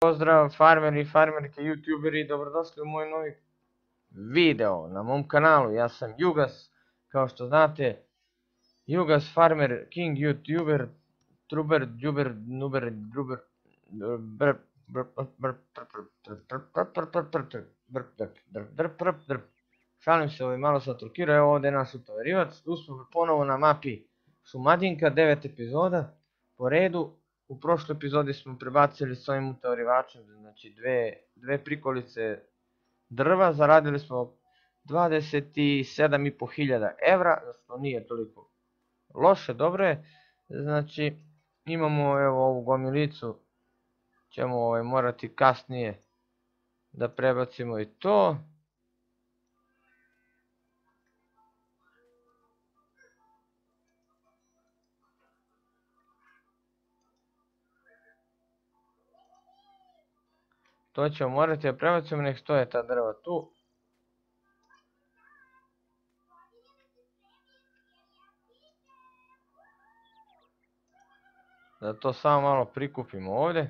Pozdrav farmeri i farmerke, youtuberi, dobrodošli u moj novi video na mom kanalu. Ja sam Jugas, kao što znate, Jugas farmer, king youtuber, truber, džuber, nuber, druber, šalim se, malo sam trukirao, evo ovdje je naš utovarivac, tu smo ponovo na mapi Šumadinka, 9 epizoda po redu. U prošloj epizodi smo prebacili s ovim utovarivačem, znači dve prikolice drva, zaradili smo 27.500 evra, što nije toliko loše, dobro je. Znači imamo evo ovu gomilicu, ćemo morati kasnije da prebacimo i to. To ćemo morati da prebacimo, nek stoje ta drva tu. Da to samo malo prikupimo ovdje.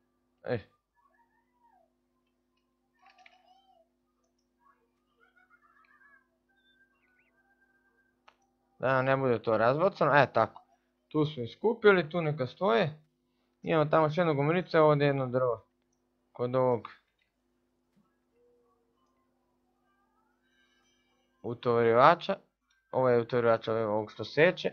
Da nam ne bude to razbacano, tako. Tu smo iskupili, tu neka stoje. Imamo tamo još jednu gomilicu, evo ovdje jedno drvo. Kod ovog utovarivača. Ovo je utovarivač ovog što seče.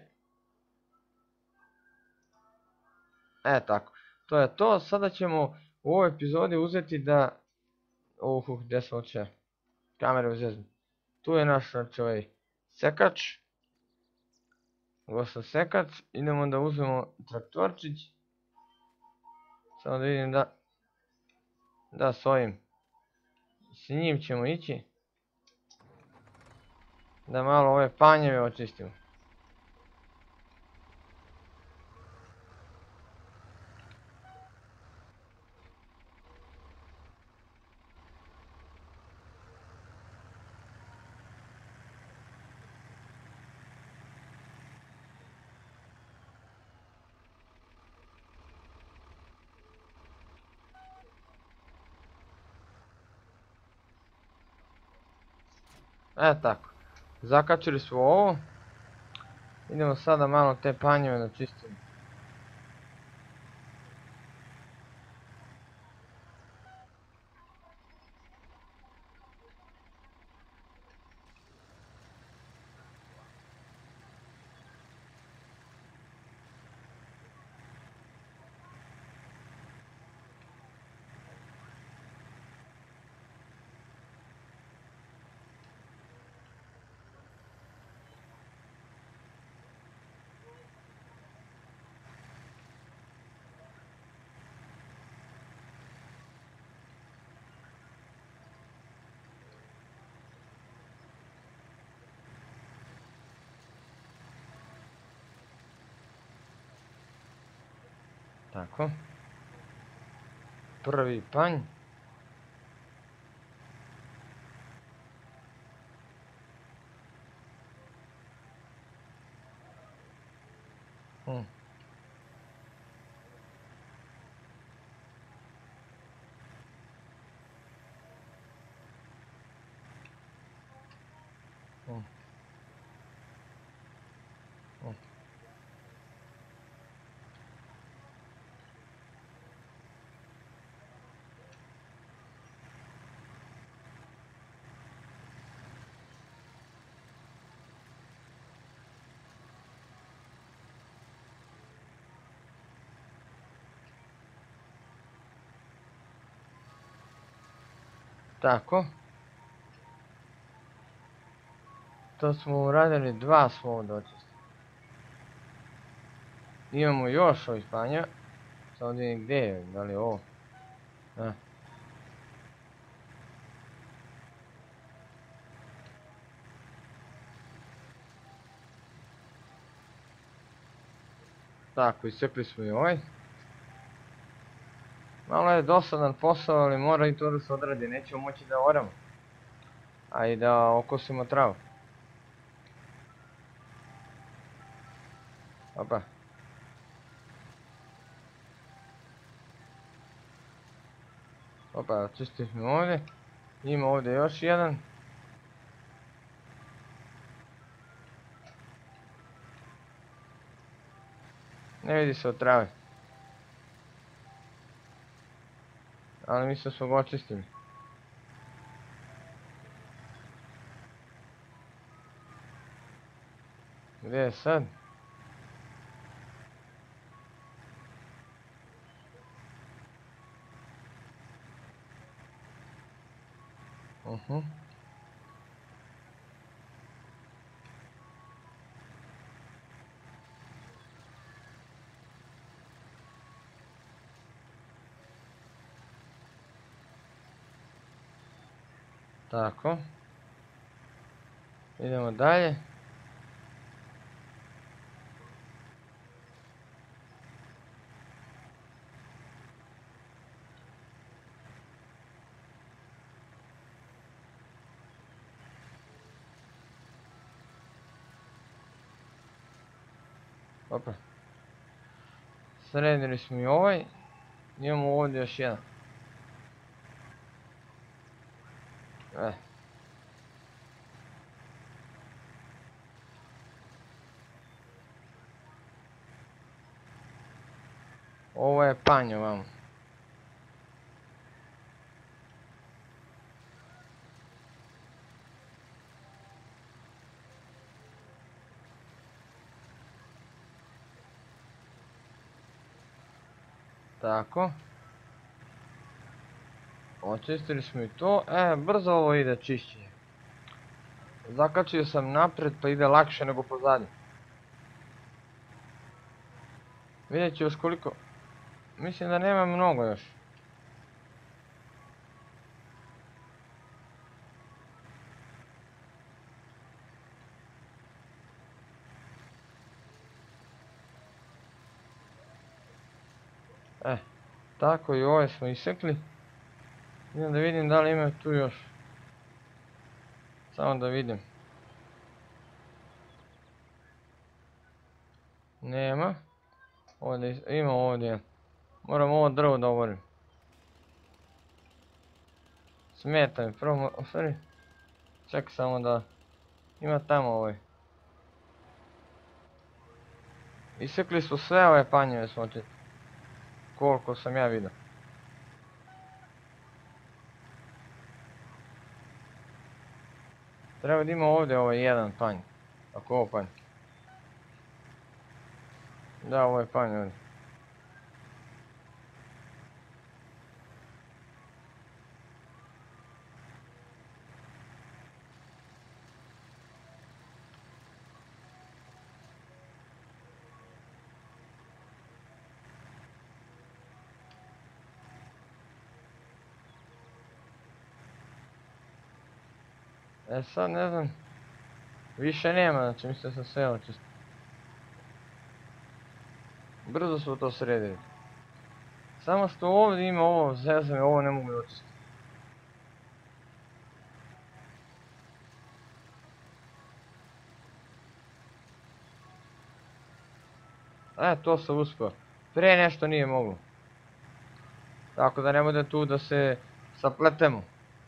Tako. To je to. Sada ćemo u ovoj epizodi uzeti da... gdje sam očeo? Kamere uzezim. Tu je naš ovaj sekač. Ovo sam sekač. Idemo da uzmemo traktorčić. Samo da vidim da... Da, s ovim. S njim ćemo ići. Da malo ove panjeve očistimo. Tako. Zakačili smo ovo. Idemo sada malo te panjeve da čistimo. Tako. Prvi panj. Tako. To smo uradili, dva smo ovdje očistili. Imamo još ovih panja. Samo da vidim gdje je, da li je ovo. Tako, iscepili smo i ovaj. Malo je dosadan posao, ali mora i to da se odradi, nećemo moći da oramo. A i da okosimo travu. Opa. Opa, čistimo ovdje. Ima ovdje još jedan. Ne vidi se od trave. Ali mislim da smo ga očistili. Gdje je sad? Tako. Idemo dalje. Opa. Sredili smo i ovaj. Imamo ovdje još jedan. Ovo je panj ovamo. Tako. Očistili smo i to. Brzo ovo ide čišćenje. Zakačio sam naprijed pa ide lakše nego pozadnje. Vidjet ću još koliko. Mislim da nema mnogo još. Tako i ove smo isekli. Idem da vidim da li ima tu još. Samo da vidim. Nema. Ima ovdje. Moram ovo drvo da oborim. Smeta mi prvo, sorry. Čekaj samo da... Ima tamo ovaj. Isekli smo sve ove panjeve smo očiti. Koliko sam ja vidio. Treba da ima ovdje ovaj jedan panj. Ako ovo panj. Da, ovo je panj ovdje. Sad ne znam. Više nema, znači mislim da sam sve očistio. Brzo smo to sredili. Samo što ovdje ima ovo zezame, ovo ne mogu očistiti. To sam uspio. Prije nešto nije moglo. Tako da ne bude tu da se sapletemo.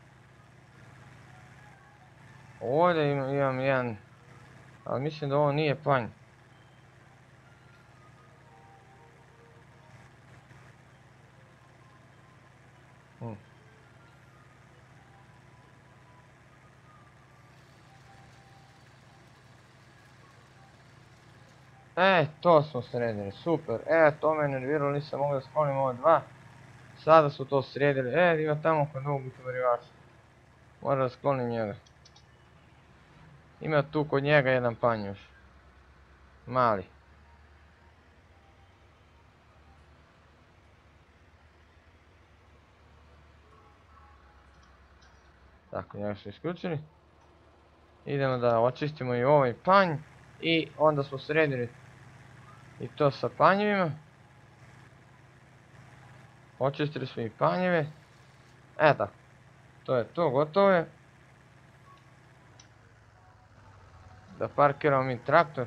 Ovdje imam jedan, ali mislim da ovo nije panj. To smo sredili, super. To me nerviralo, nisam mogao da sklonim ova dva. Sada su to sredili, ima tamo kod ovog utovarivača. Moram da sklonim njega. Ima tu kod njega jedan panj još. Mali. Tako, njega su isključili. Idemo da očistimo i ovaj panj. I onda smo sredili i to sa panjevima. Očistili smo i panjeve. Tako. To je to, gotovo je. Da parkiramo mi traktor.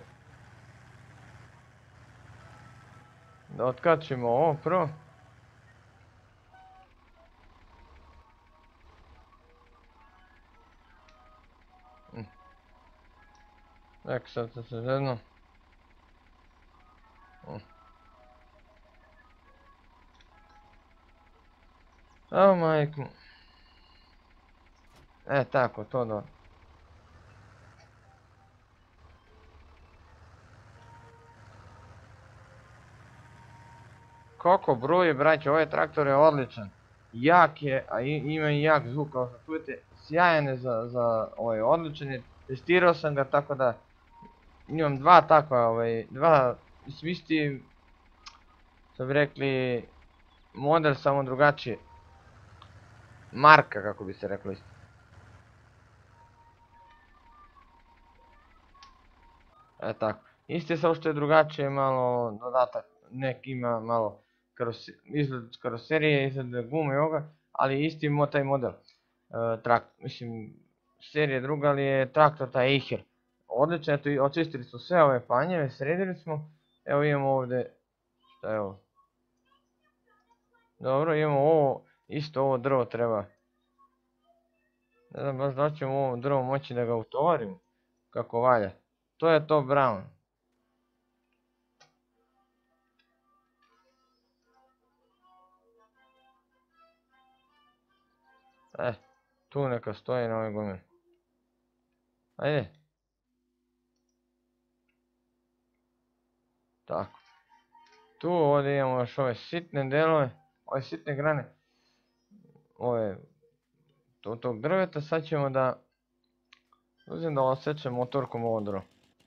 Da otkačimo ovo prvo. Nek sad se zezno. Evo majku. Tako, to da. Kako bruje, braće, ovaj traktor je odličan. Jak je, a ima i jak zvuk, kao što čujete. Sjajan je za odličan je. Testirao sam ga tako da imam dva takva, dva, mislim isti, što bi rekli, model samo drugačije. Marka, kako bi se reklo isto. Tako. Isti samo što je drugačije malo dodatak. Nek ima malo izgled karoserije, izgled gume i ovoga, ali isti taj model. Mislim, serija druga, ali je traktor taj Eicher. Odlično, eto, očistili smo sve ove panjeve, sredili smo. Evo imamo ovdje, šta je ovo? Dobro, imamo ovo, isto ovo drvo treba. Ne znam baš da ćemo ovo drvo moći da ga utovarimo, kako valja. To je to brown. Tu neka stoji na ovoj gomili. Ajde. Tako. Tu ovdje imamo još ove sitne delove, ove sitne grane. Ove, tog drveta, sad ćemo da uzem da osjećam motorkom ovo drvo.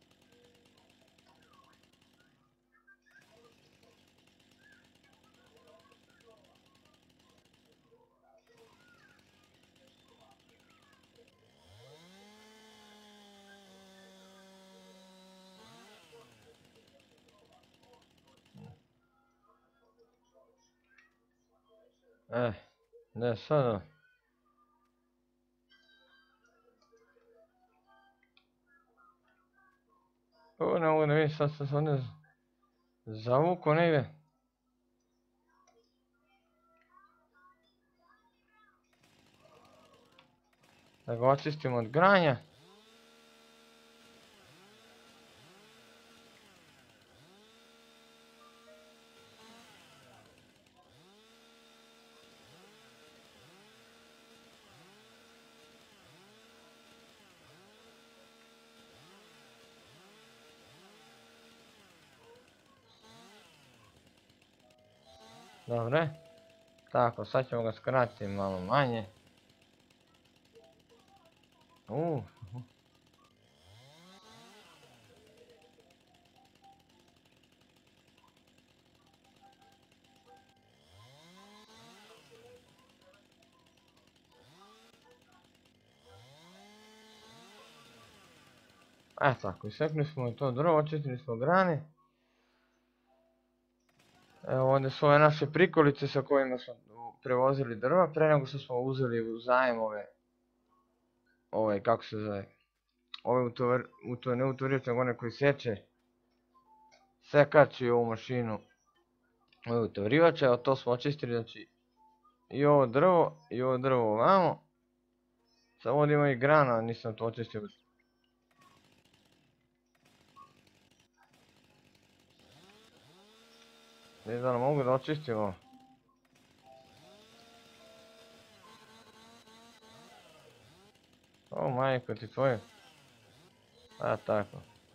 Ne sada. Ovo ne mogu da vidim, sad sam se ovdje zavukao negdje. Da ga očistimo od granja. Dobre. Tako, sad ćemo ga skratiti malo manje. Tako, isekli smo i to drvo, očistili smo grane. Evo ovdje su ove naše prikolice sa kojima smo prevozili drva, pre nego što smo uzeli u zajem ove, kako se zove, ne utvorivač, nego one koji seče, sekač i ovu mašinu, ove utvorivače, evo to smo očistili, znači i ovo drvo ovamo, samo ovdje ima i grana, nisam to očistio. Ne znam da mogu da očistimo. O majko ti tvoje. Tako.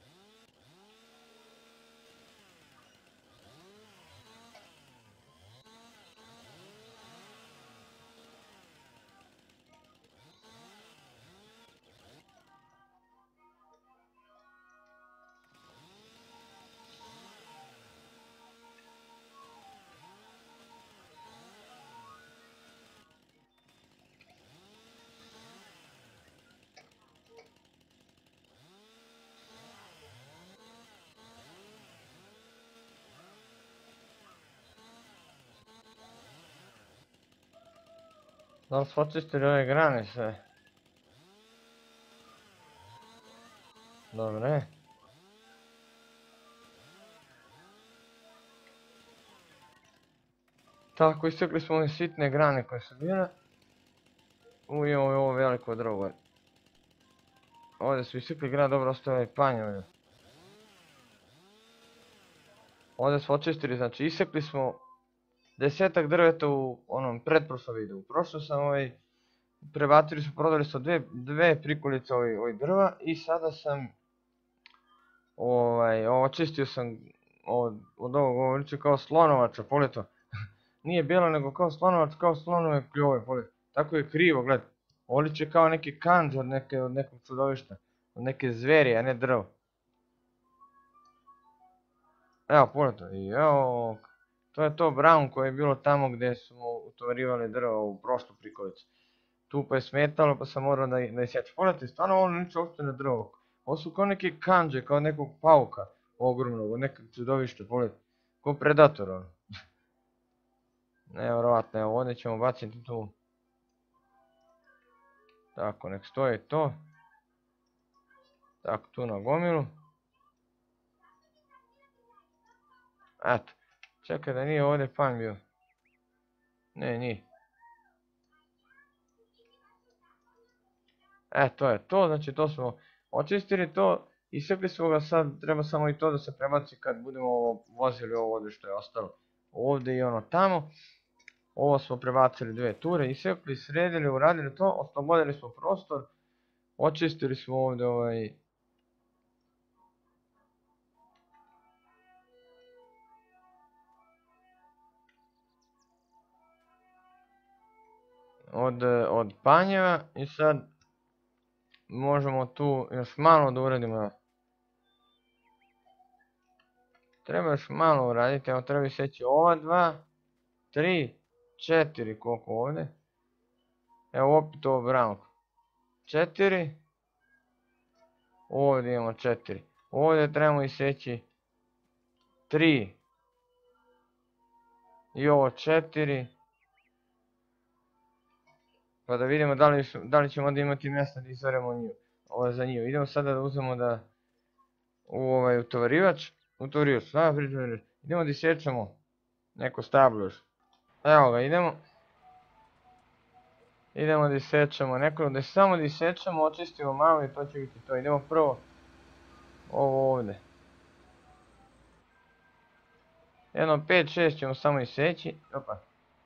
Da li smo očistili ove grane sve? Dobre. Tako, isekli smo ove sitne grane koje su bile. Imamo ovo veliko drvo. Ovdje su isekli grad, dobro ostaje ovaj panj ovdje. Ovdje smo očistili, znači isekli smo 10-ak drveta u onom pretprošlom videu. Prošlo sam prebacili smo, prodali smo dve prikolice ovih drva i sada sam očistio sam od ovog liče kao slonovača, pogledaj to. Nije bijelo nego kao slonovac, kao slonove kljove, pogledaj. Tako je krivo, gledaj. Ovo liče kao neki kanđ od nekog čudovišta, od neke zveri, a ne drvo. Evo, pogledaj to, i evo, to je to brown koje je bilo tamo gdje smo utovarivali drvo u prošlu prikolicu. Tu pa je smetalo pa sam morao da isječem. Pogledajte, stvarno ovo liče uopšte na drvo. Ovo su kao neke kanđe, kao nekog pauka ogromnog, od nekog čudovišta, pogledajte. Kao predator ono. Nevjerovatno, evo ovdje ćemo baciti tu. Tako, nek stoji to. Tako, tu na gomilu. Eto, čekaj da nije ovdje panj bio. Ne, nije. To je to, znači to smo očistili to, isekli smo ga, sad treba samo i to da se prebaci kad budemo vozili ovo ovdje što je ostalo. Ovdje i ono tamo. Ovo smo prebacili dve ture, isekli, sredili, uradili to, oslobodili smo prostor, očistili smo ovdje od panjeva i sad možemo tu još malo da uradimo. Treba još malo uraditi, evo treba iseći ova dva, 3, 4 koliko ovdje. Evo opet ovo brown. 4. Ovdje imamo 4. Ovdje trebamo iseći 3. I ovo 4. Pa da vidimo da li ćemo onda imati mjesta da izvaremo nju. Ovo je za nju. Idemo sada da uzmemo da u utovarivač. Idemo da isječemo neko stablo još. Evo ga, idemo da isječemo neko, da samo da isječemo, očistimo malo i to će biti to. Idemo prvo ovo ovdje. Jedno 5-6 ćemo samo isjeći. Opa.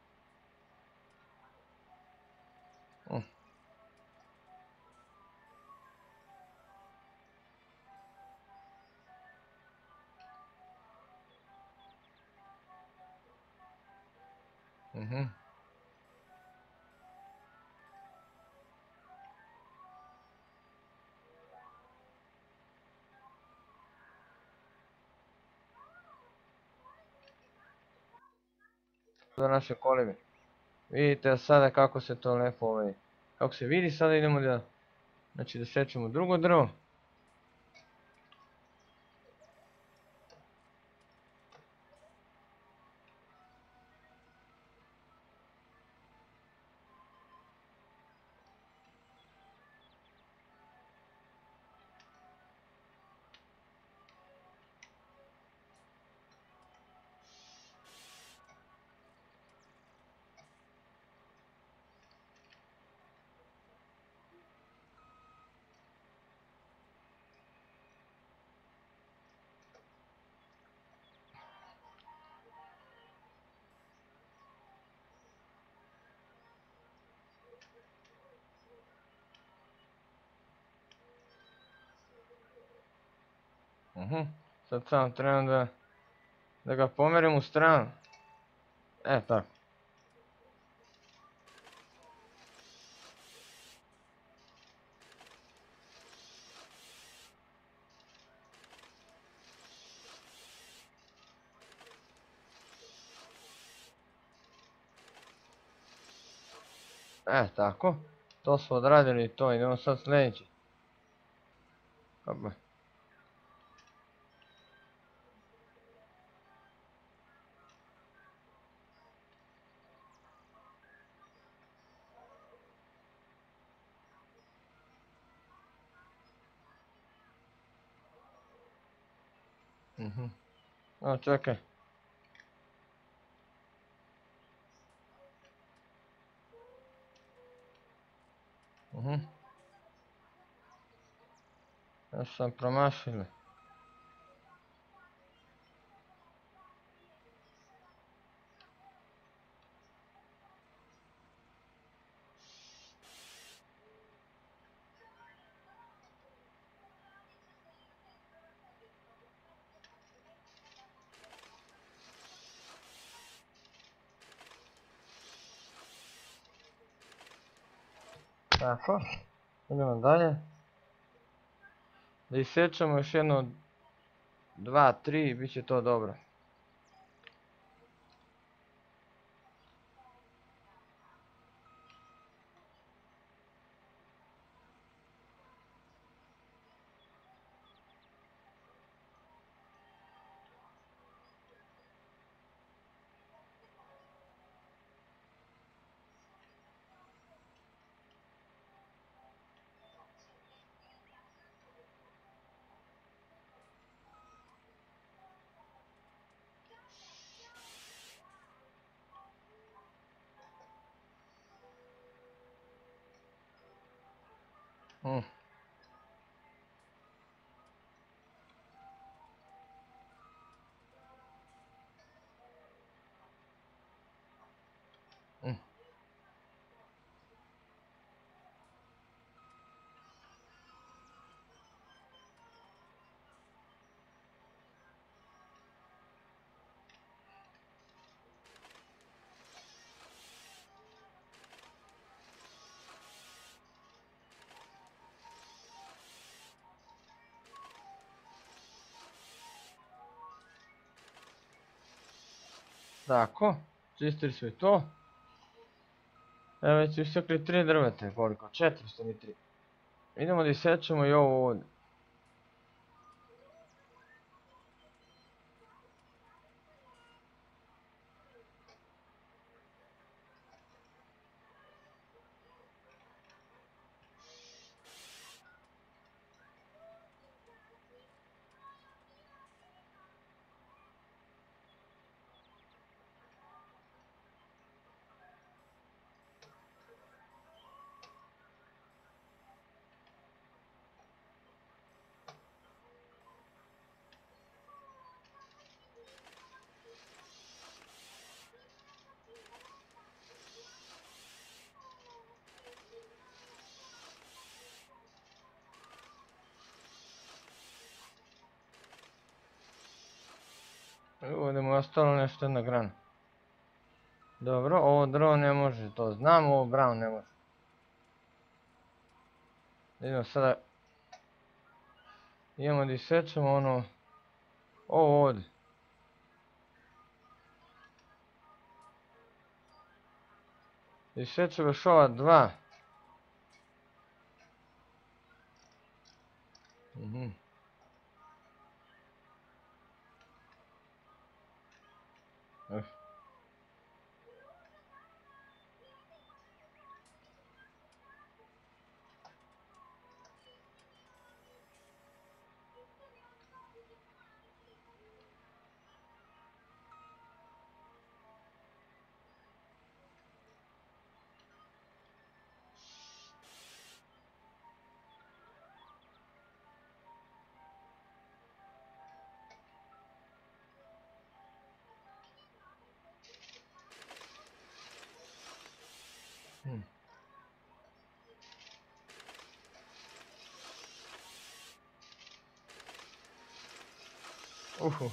Za naše kolege. Vidite sada kako se to lepo kako se vidi, sada idemo da sečemo drugo drvo. Sad samo trebam da ga pomerim u stranu. Tako. Tako. To smo odradili i to, idemo sad sljedeći. Hopa. Čekaj. Još sam promašili. Tako, idemo dalje. Da isječemo još jedno 2, 3, bit će to dobro. Mm. Mm. Tako, čistili smo i to. Evo već su istekli 3 drvete, koliko? 400 mi 3. Idemo da isečemo i ovo ovdje. Ovdje mu je ostalo nešto jedna grana. Dobro, ovo drvo ne može, to znam, ovo brown ne može. Idemo sada, idemo da isečemo ono, ovo ovdje. Isečemo još ova 2. Uhu.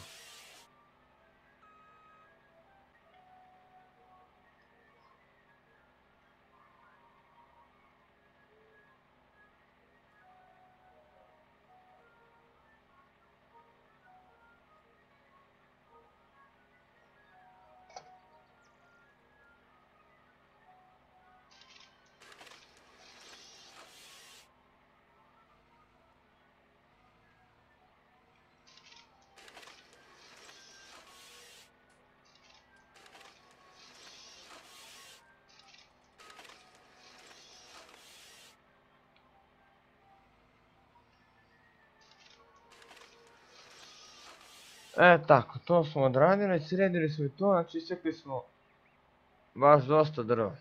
Tako, to smo odradili, sredili smo i to, znači isekli smo baš dosta drva.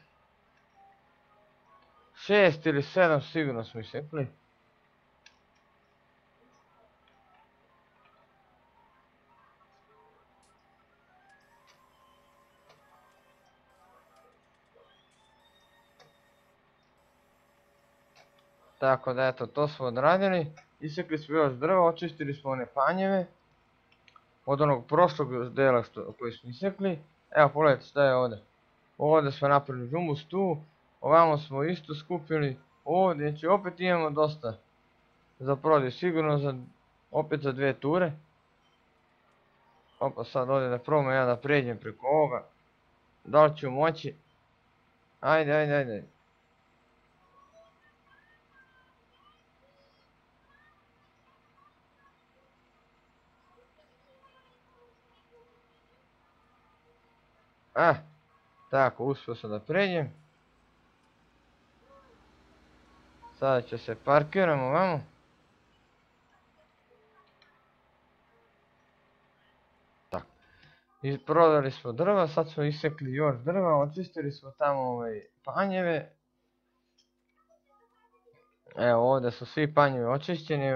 6 ili 7 sigurno smo isekli. Tako da eto, to smo odradili. Isekli smo još drva, očistili smo one panjeve. Od onog prošlog dela koji smo isekli. Evo pogledajte šta je ovdje. Ovdje smo napravili džumbus tu. Ovamo smo isto skupili. Ovdje, znači opet imamo dosta za prodaju. Sigurno opet za 2 ture. Opa, sad ovdje da probam ja da pređem preko ovoga. Da li ću moći? Ajde. Tako, uspio sam da pređem. Sada će se parkiramo ovamo. Tako. I prodali smo drva, sad smo isekli još drva, očistili smo tamo panjeve. Evo ovdje su svi panjevi očišćeni.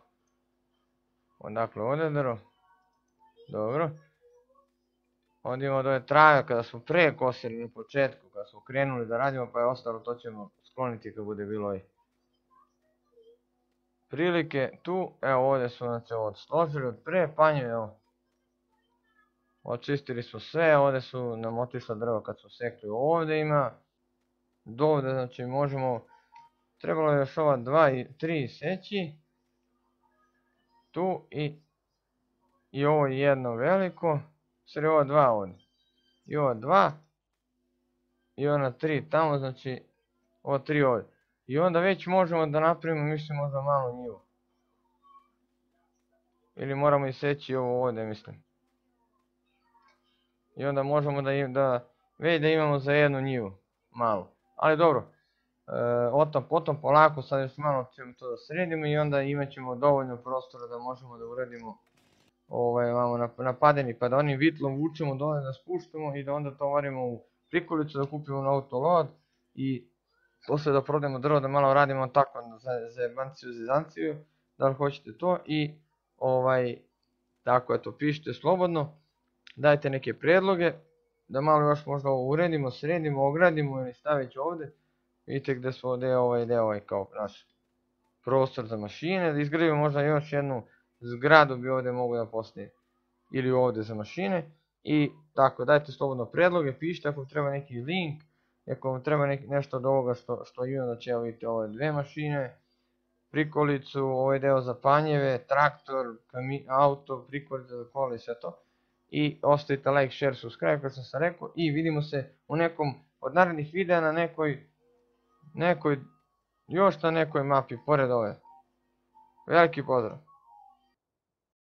Odakle ovdje drvo. Dobro. Ovdje imamo ove trave kada smo prije kosili na početku, kada smo krenuli da radimo, pa je ostalo, to ćemo skloniti kad bude bilo prilike. Tu, evo ovdje smo znači složili od prije panjeve, evo. Očistili smo sve, ovdje su nam otišla drva kad smo sekli, ovdje ima. Do ovdje znači možemo, trebalo je još ova 2 i 3 seći. Tu i ovo jedno veliko. Sve ovo 2 ovdje. I ovo 2. I ona 3 tamo, znači ovo 3 ovdje. I onda već možemo da napravimo, mislim, možda malu njivu. Ili moramo iseći ovo ovdje, mislim. I onda možemo već da imamo za jednu njivu. Malu. Ali dobro. Otom potom polako, sad još malo ćemo to da sredimo i onda imat ćemo dovoljno prostora da možemo da uredimo napadeni, pa da onim vitlom vučemo dole, da spuštamo i da onda to varimo u prikolicu, da kupimo na autolod i poslije da prodajemo drvo, da malo radimo tako za zebanciju, da li hoćete to i tako eto, pišite slobodno, dajte neke prijedloge, da malo još možda ovo uredimo, sredimo, ogradimo ili stavit ću ovdje, vidite gdje smo ovdje kao naš prostor za mašine, da izgradimo možda još jednu zgradu bi ovdje mogu da postoji ili ovdje za mašine i tako, dajte slobodno prijedloge, pišite ako treba neki link, ako vam treba nešto od ovoga što imam, znači evo vidite ove 2 mašine, prikolicu, ovaj deo za panjeve, traktor, auto, prikolica za kola i sve to i ostavite like, share, subscribe kao što sam rekao i vidimo se u nekom od narednih videa na nekoj još na nekoj mapi pored ove. Veliki pozdrav!